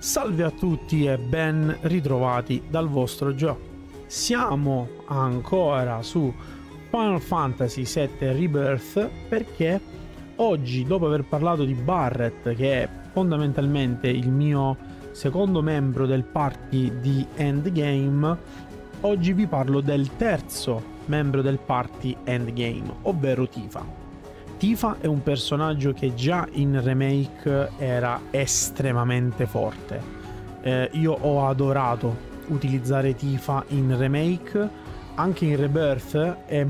Salve a tutti e ben ritrovati dal vostro Gio. Siamo ancora su Final Fantasy VII Rebirth perché oggi, dopo aver parlato di Barret, che è fondamentalmente il mio secondo membro del party di Endgame, oggi vi parlo del terzo membro del party Endgame, ovvero Tifa. Tifa è un personaggio che già in remake era estremamente forte. Io ho adorato utilizzare Tifa in remake, anche in Rebirth è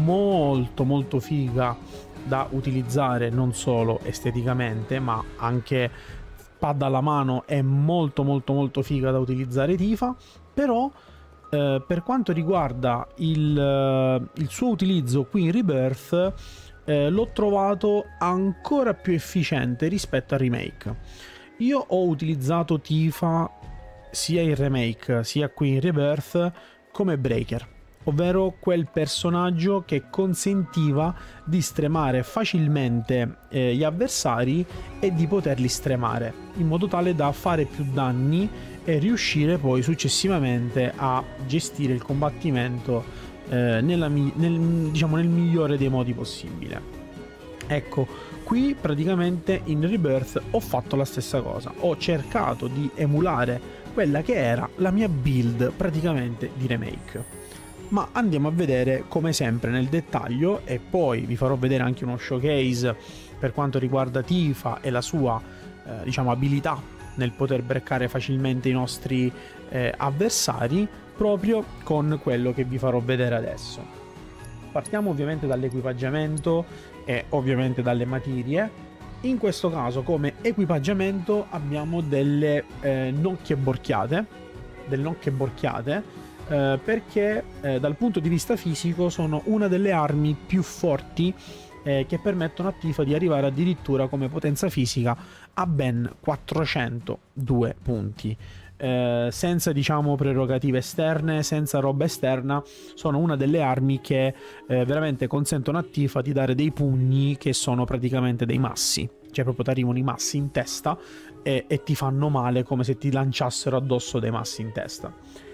molto figa da utilizzare, non solo esteticamente ma anche pad alla mano è molto figa da utilizzare Tifa. Però per quanto riguarda il suo utilizzo qui in Rebirth, l'ho trovato ancora più efficiente rispetto al remake. Io ho utilizzato Tifa sia in remake sia qui in Rebirth come breaker, ovvero quel personaggio che consentiva di stremare facilmente gli avversari e di poterli stremare in modo tale da fare più danni e riuscire poi successivamente a gestire il combattimento nel migliore dei modi possibile. Ecco, qui praticamente in Rebirth ho fatto la stessa cosa, ho cercato di emulare quella che era la mia build praticamente di remake. Ma andiamo a vedere come sempre nel dettaglio e poi vi farò vedere anche uno showcase per quanto riguarda Tifa e la sua abilità nel poter breccare facilmente i nostri avversari, proprio con quello che vi farò vedere adesso. Partiamo ovviamente dall'equipaggiamento e ovviamente dalle materie. In questo caso come equipaggiamento abbiamo delle nocche borchiate, perché dal punto di vista fisico sono una delle armi più forti che permettono a Tifa di arrivare addirittura come potenza fisica a ben 402 punti. Senza prerogative esterne, senza roba esterna, sono una delle armi che veramente consentono a Tifa di dare dei pugni che sono praticamente dei massi, cioè proprio ti arrivano i massi in testa e ti fanno male come se ti lanciassero addosso dei massi in testa.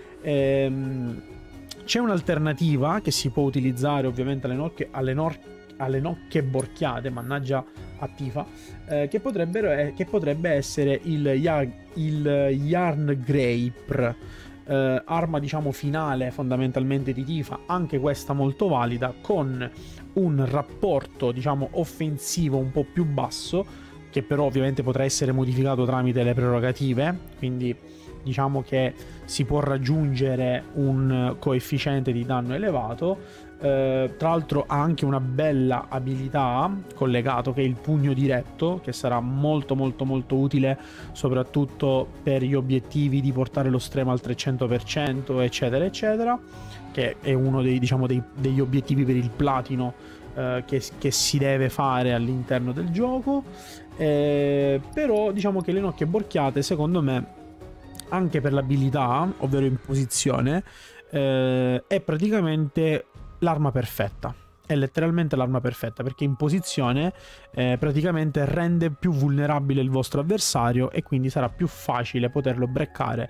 C'è un'alternativa che si può utilizzare ovviamente alle nocche borchiate, mannaggia a Tifa, che potrebbe essere il Yarn Grape, arma finale fondamentalmente di Tifa, anche questa molto valida, con un rapporto offensivo un po' più basso, che però ovviamente potrà essere modificato tramite le prerogative, quindi che si può raggiungere un coefficiente di danno elevato. Tra l'altro ha anche una bella abilità collegato, che è il pugno diretto, che sarà molto utile soprattutto per gli obiettivi di portare lo stremo al 300% eccetera, che è uno degli obiettivi per il platino che si deve fare all'interno del gioco. Però che le nocche borchiate, secondo me, anche per l'abilità, ovvero in posizione, è praticamente l'arma perfetta. È letteralmente l'arma perfetta, perché in posizione praticamente rende più vulnerabile il vostro avversario e quindi sarà più facile poterlo breccare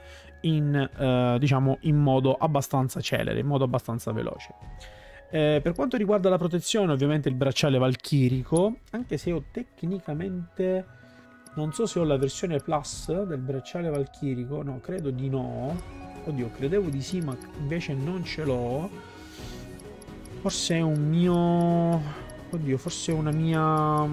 in modo abbastanza celere, in modo abbastanza veloce. Per quanto riguarda la protezione, ovviamente il bracciale valchirico, anche se io tecnicamente non so se ho la versione plus del bracciale valchirico, no, credo di no. Oddio, credevo di sì, ma invece non ce l'ho. Forse è un mio... Oddio, forse è una mia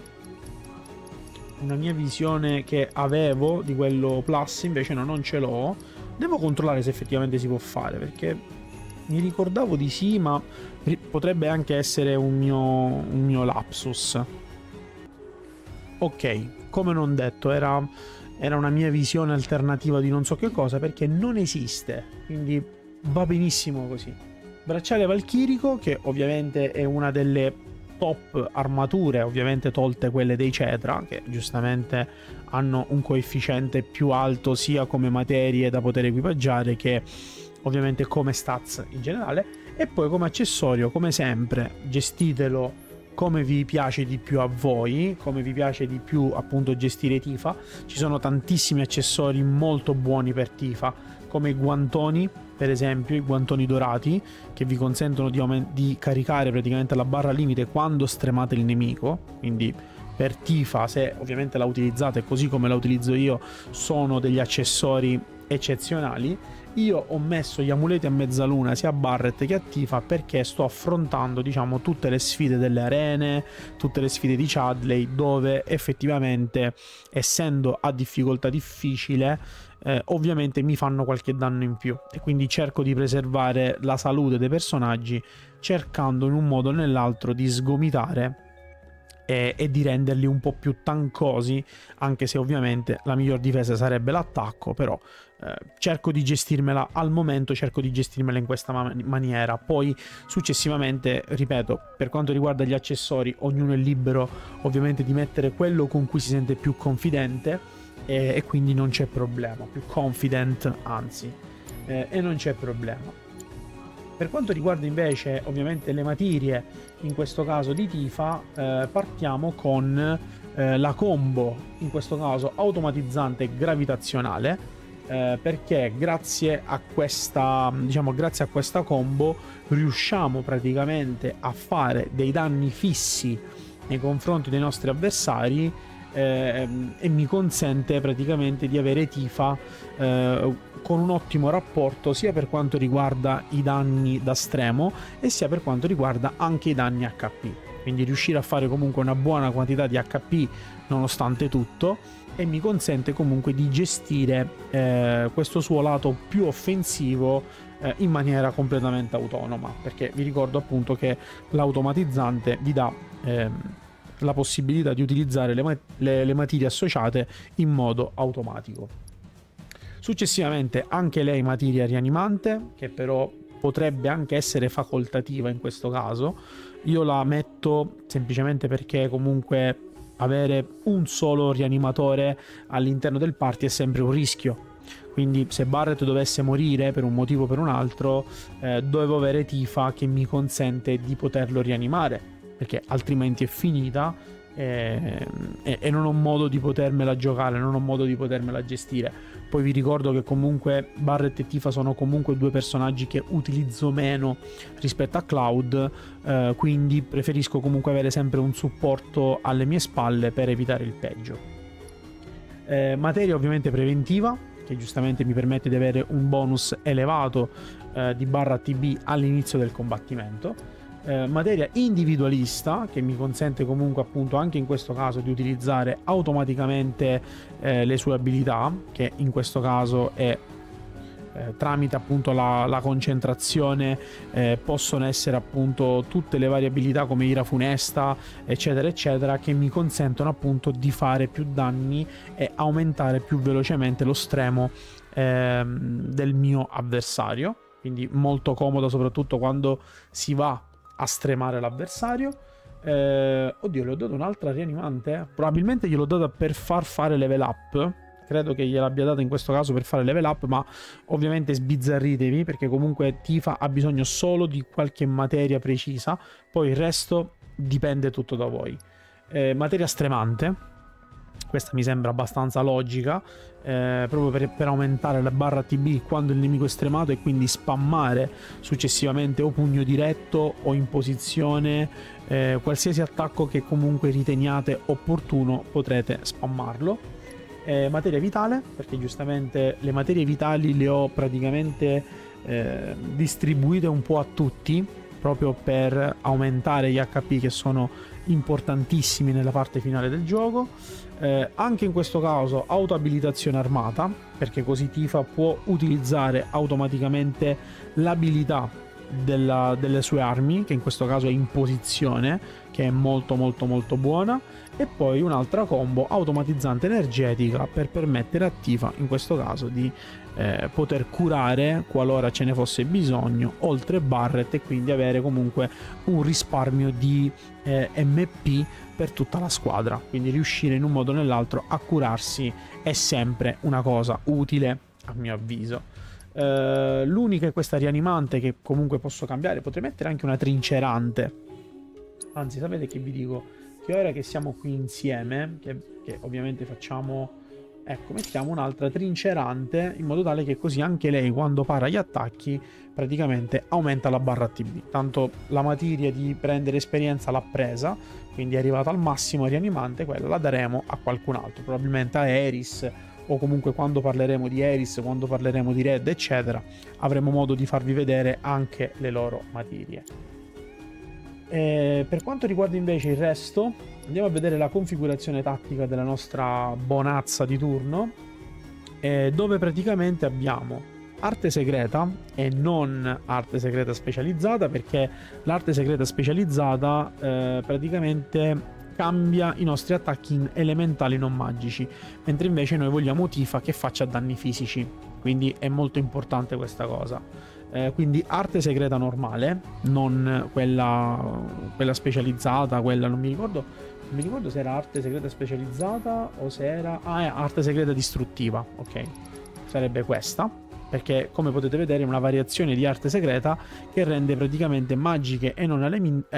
visione che avevo di quello plus, invece no, non ce l'ho. Devo controllare se effettivamente si può fare, perché mi ricordavo di sì, ma potrebbe anche essere un mio lapsus. Ok, come non detto, era una mia visione alternativa di non so che cosa, perché non esiste, quindi va benissimo così. Bracciale valchirico, che ovviamente è una delle top armature, ovviamente tolte quelle dei Cetra, che giustamente hanno un coefficiente più alto sia come materie da poter equipaggiare che ovviamente come stats in generale. E poi come accessorio, come sempre, gestitelo come vi piace di più a voi, come vi piace di più appunto gestire Tifa. Ci sono tantissimi accessori molto buoni per Tifa, come i guantoni, per esempio, i guantoni dorati, che vi consentono di caricare praticamente la barra limite quando stremate il nemico. Quindi per Tifa, se ovviamente la utilizzate così come la utilizzo io, sono degli accessori eccezionali. Io ho messo gli amuleti a mezzaluna sia a Barret che a Tifa perché sto affrontando, diciamo, tutte le sfide delle arene, tutte le sfide di Chadley, dove effettivamente, essendo a difficoltà difficile, ovviamente mi fanno qualche danno in più, e quindi cerco di preservare la salute dei personaggi, cercando in un modo o nell'altro di sgomitare e di renderli un po' più tancosi, anche se ovviamente la miglior difesa sarebbe l'attacco. Però cerco di gestirmela al momento, cerco di gestirmela in questa maniera. Poi successivamente, ripeto, per quanto riguarda gli accessori, ognuno è libero ovviamente di mettere quello con cui si sente più confidente, e quindi non c'è problema, più confident anzi, e non c'è problema. Per quanto riguarda invece ovviamente le materie, in questo caso di Tifa, partiamo con la combo, in questo caso automatizzante gravitazionale, perché grazie a questa, diciamo, grazie a questa combo riusciamo praticamente a fare dei danni fissi nei confronti dei nostri avversari, e mi consente praticamente di avere Tifa con un ottimo rapporto sia per quanto riguarda i danni da stremo e sia per quanto riguarda anche i danni HP. Quindi riuscire a fare comunque una buona quantità di HP nonostante tutto, e mi consente comunque di gestire questo suo lato più offensivo in maniera completamente autonoma, perché vi ricordo appunto che l'automatizzante vi dà la possibilità di utilizzare le materie associate in modo automatico. Successivamente anche lei materia rianimante, che però potrebbe anche essere facoltativa in questo caso. Io la metto semplicemente perché comunque avere un solo rianimatore all'interno del party è sempre un rischio. Quindi se Barret dovesse morire per un motivo o per un altro, dovevo avere Tifa che mi consente di poterlo rianimare, perché altrimenti è finita e non ho modo di potermela giocare, non ho modo di potermela gestire. Poi vi ricordo che comunque Barret e Tifa sono comunque due personaggi che utilizzo meno rispetto a Cloud, quindi preferisco comunque avere sempre un supporto alle mie spalle per evitare il peggio. Materia ovviamente preventiva, che giustamente mi permette di avere un bonus elevato di barra TB all'inizio del combattimento. Materia individualista, che mi consente comunque appunto anche in questo caso di utilizzare automaticamente le sue abilità, che in questo caso è tramite appunto la concentrazione, possono essere appunto tutte le varie abilità come ira funesta eccetera eccetera, che mi consentono appunto di fare più danni e aumentare più velocemente lo stremo del mio avversario. Quindi molto comodo soprattutto quando si va a stremare l'avversario. Oddio, le ho dato un'altra rianimante? Probabilmente gliel'ho data per far fare level up. Credo che gliel'abbia data in questo caso per fare level up, ma ovviamente sbizzarritevi, perché comunque Tifa ha bisogno solo di qualche materia precisa, poi il resto dipende tutto da voi. Materia stremante, questa mi sembra abbastanza logica, proprio per aumentare la barra TB quando il nemico è stremato, e quindi spammare successivamente o pugno diretto o in posizione, qualsiasi attacco che comunque riteniate opportuno potrete spammarlo. Materia vitale, perché giustamente le materie vitali le ho praticamente distribuite un po' a tutti, proprio per aumentare gli HP che sono importantissimi nella parte finale del gioco. Anche in questo caso autoabilitazione armata, perché così Tifa può utilizzare automaticamente l'abilità delle sue armi, che in questo caso è in posizione, che è molto molto molto buona. E poi un'altra combo automatizzante energetica per permettere a Tifa in questo caso di poter curare qualora ce ne fosse bisogno, oltre Barret, e quindi avere comunque un risparmio di MP per tutta la squadra. Quindi riuscire in un modo o nell'altro a curarsi è sempre una cosa utile, a mio avviso. L'unica è questa rianimante, che comunque posso cambiare. Potrei mettere anche una trincerante, Anzi, sapete che vi dico? Che ora che siamo qui insieme, che ovviamente facciamo, ecco, mettiamo un'altra trincerante in modo tale che così anche lei quando para gli attacchi praticamente aumenta la barra ATB. Tanto la materia di prendere esperienza l'ha presa, quindi è arrivata al massimo rianimante, quella la daremo a qualcun altro, probabilmente a Eris, o comunque quando parleremo di Eris, quando parleremo di Red, eccetera, avremo modo di farvi vedere anche le loro materie. Per quanto riguarda invece il resto, andiamo a vedere la configurazione tattica della nostra bonazza di turno, dove praticamente abbiamo arte segreta e non arte segreta specializzata, perché l'arte segreta specializzata praticamente cambia i nostri attacchi in elementali non magici, mentre invece noi vogliamo Tifa che faccia danni fisici, quindi è molto importante questa cosa. Quindi arte segreta normale, non quella specializzata, quella non mi ricordo se era arte segreta specializzata o se era arte segreta distruttiva, ok, sarebbe questa, perché come potete vedere è una variazione di arte segreta che rende praticamente magiche e non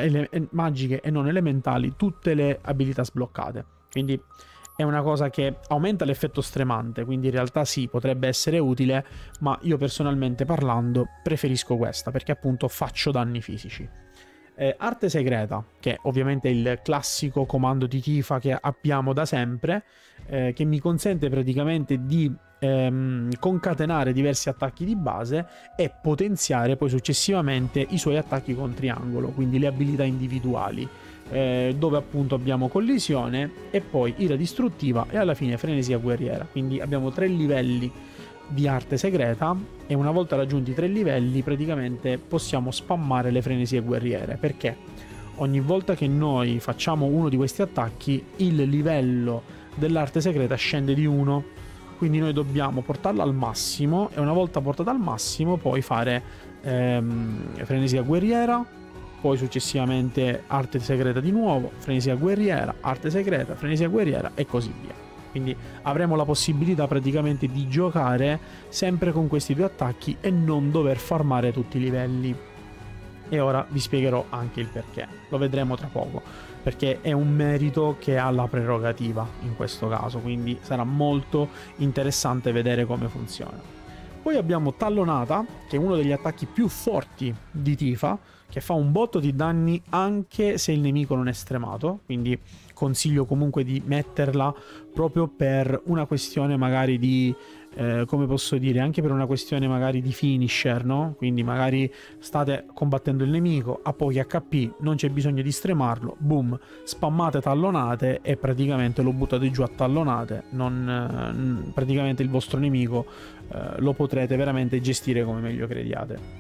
elementali tutte le abilità sbloccate, quindi è una cosa che aumenta l'effetto stremante, quindi in realtà sì, potrebbe essere utile, ma io personalmente parlando preferisco questa, perché appunto faccio danni fisici. Arte segreta, che ovviamente è il classico comando di Tifa che abbiamo da sempre, che mi consente praticamente di concatenare diversi attacchi di base e potenziare poi successivamente i suoi attacchi con triangolo, quindi le abilità individuali, dove appunto abbiamo collisione e poi ira distruttiva e alla fine frenesia guerriera. Quindi abbiamo 3 livelli di arte segreta e una volta raggiunti 3 livelli praticamente possiamo spammare le frenesie guerriere, perché ogni volta che noi facciamo uno di questi attacchi il livello dell'arte segreta scende di 1, quindi noi dobbiamo portarla al massimo e una volta portata al massimo poi fare frenesia guerriera, poi successivamente arte segreta di nuovo, frenesia guerriera, arte segreta, frenesia guerriera e così via. Quindi avremo la possibilità praticamente di giocare sempre con questi 2 attacchi e non dover farmare tutti i livelli. E ora vi spiegherò anche il perché, lo vedremo tra poco, perché è un merito che ha la prerogativa in questo caso, quindi sarà molto interessante vedere come funziona. Poi abbiamo Tallonata, che è uno degli attacchi più forti di Tifa, che fa un botto di danni anche se il nemico non è stremato, quindi consiglio comunque di metterla proprio per una questione magari di, come posso dire, anche per una questione magari di finisher, no? Quindi magari state combattendo il nemico a pochi HP, non c'è bisogno di stremarlo, boom, spammate tallonate e praticamente lo buttate giù a tallonate, praticamente il vostro nemico lo potrete veramente gestire come meglio crediate.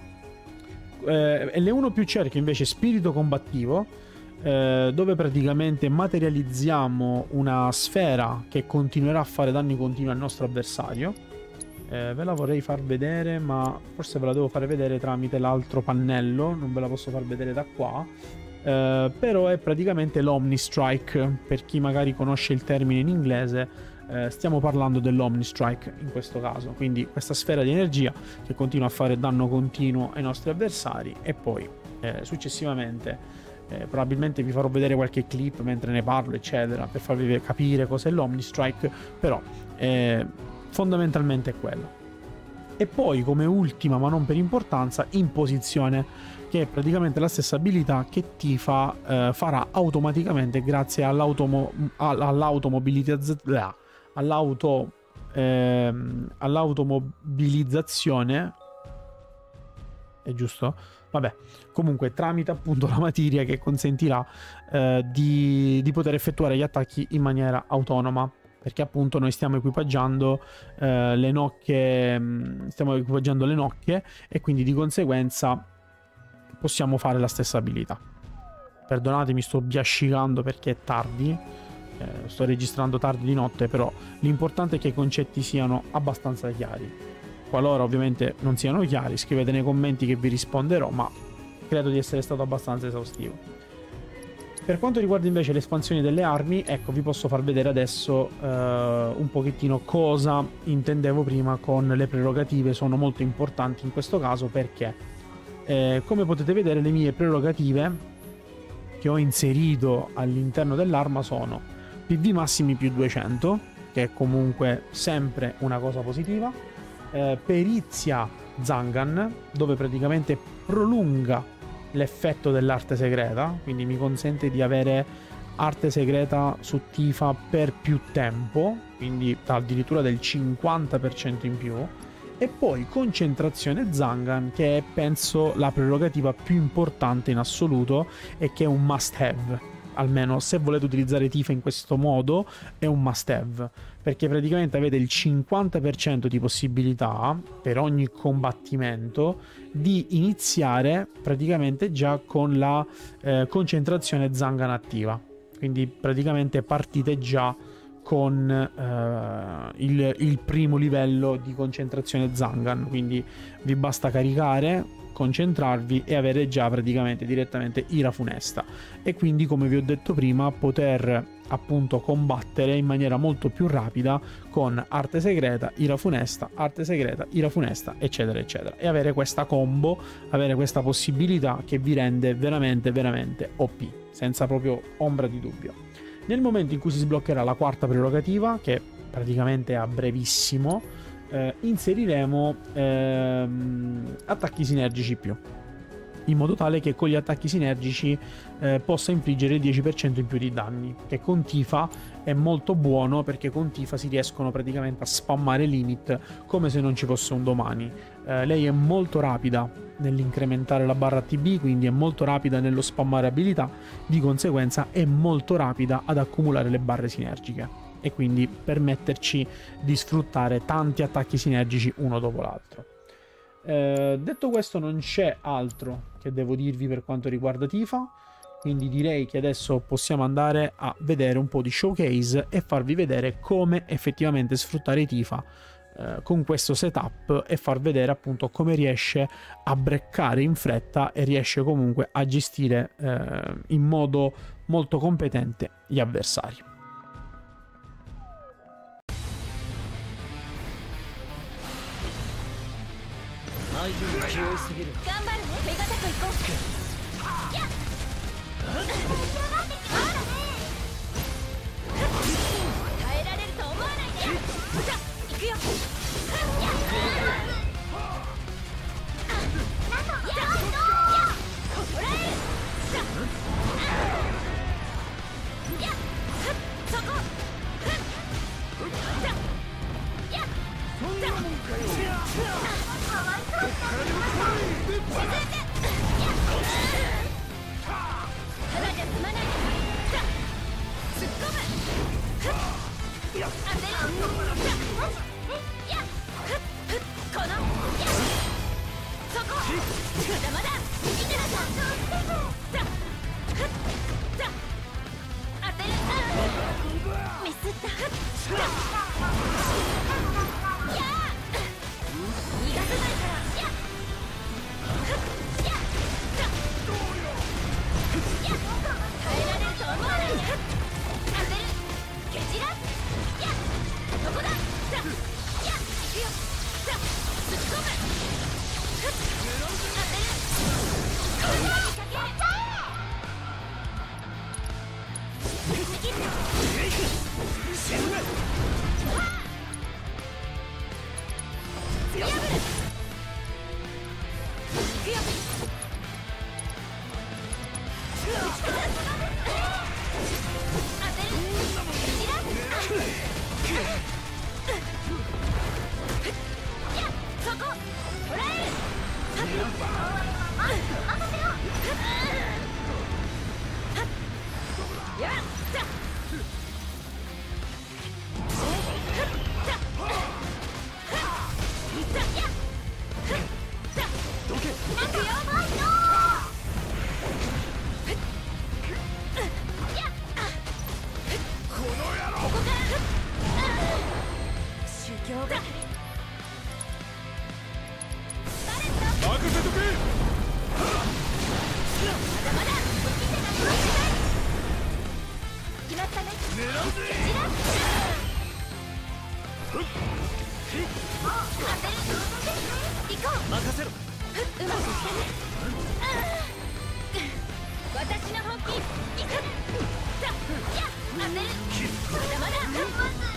L1 più cerchio invece spirito combattivo, dove praticamente materializziamo una sfera che continuerà a fare danni continui al nostro avversario. Ve la vorrei far vedere, ma forse ve la devo fare vedere tramite l'altro pannello, non ve la posso far vedere da qua. Però è praticamente l'Omnistrike, per chi magari conosce il termine in inglese. Stiamo parlando dell'Omnistrike in questo caso, quindi questa sfera di energia che continua a fare danno continuo ai nostri avversari e poi successivamente probabilmente vi farò vedere qualche clip mentre ne parlo eccetera per farvi capire cos'è l'Omnistrike, però fondamentalmente è quello. E poi come ultima ma non per importanza Imposizione, che è praticamente la stessa abilità che Tifa farà automaticamente grazie all'automobilizzazione, è giusto? Vabbè, comunque tramite appunto la materia che consentirà di poter effettuare gli attacchi in maniera autonoma, perché appunto noi stiamo equipaggiando le nocche e quindi di conseguenza possiamo fare la stessa abilità. Perdonatemi, sto biascicando perché è tardi, sto registrando tardi di notte, però l'importante è che i concetti siano abbastanza chiari. Qualora ovviamente non siano chiari, scrivete nei commenti che vi risponderò, ma credo di essere stato abbastanza esaustivo. Per quanto riguarda invece le espansioni delle armi, ecco, vi posso far vedere adesso un pochettino cosa intendevo prima con le prerogative. Sono molto importanti in questo caso perché come potete vedere le mie prerogative che ho inserito all'interno dell'arma sono PV massimi più 200, che è comunque sempre una cosa positiva, perizia Zangan, dove praticamente prolunga l'effetto dell'arte segreta, quindi mi consente di avere arte segreta su Tifa per più tempo, quindi addirittura del 50% in più. E poi concentrazione Zangan, che è penso la prerogativa più importante in assoluto e che è un must have. Almeno se volete utilizzare Tifa in questo modo è un must have, perché praticamente avete il 50% di possibilità per ogni combattimento di iniziare praticamente già con la concentrazione Zangan attiva, quindi praticamente partite già con il primo livello di concentrazione Zangan, quindi vi basta caricare, concentrarvi e avere già praticamente direttamente ira funesta, e quindi, come vi ho detto prima, poter appunto combattere in maniera molto più rapida con arte segreta, ira funesta, arte segreta, ira funesta, eccetera eccetera, e avere questa combo, avere questa possibilità che vi rende veramente veramente OP, senza proprio ombra di dubbio. Nel momento in cui si sbloccherà la quarta prerogativa, che praticamente è a brevissimo, inseriremo attacchi sinergici più, in modo tale che con gli attacchi sinergici possa infliggere il 10% in più di danni, che con Tifa è molto buono, perché con Tifa si riescono praticamente a spammare limit come se non ci fosse un domani. Lei è molto rapida nell'incrementare la barra TB, quindi è molto rapida nello spammare abilità, di conseguenza è molto rapida ad accumulare le barre sinergiche e quindi permetterci di sfruttare tanti attacchi sinergici uno dopo l'altro. Detto questo, non c'è altro che devo dirvi per quanto riguarda Tifa, quindi direi che adesso possiamo andare a vedere un po' di showcase e farvi vedere come effettivamente sfruttare Tifa con questo setup, e far vedere appunto come riesce a breccare in fretta e riesce comunque a gestire in modo molto competente gli avversari. 私の本気いくさあや当てるまだまだ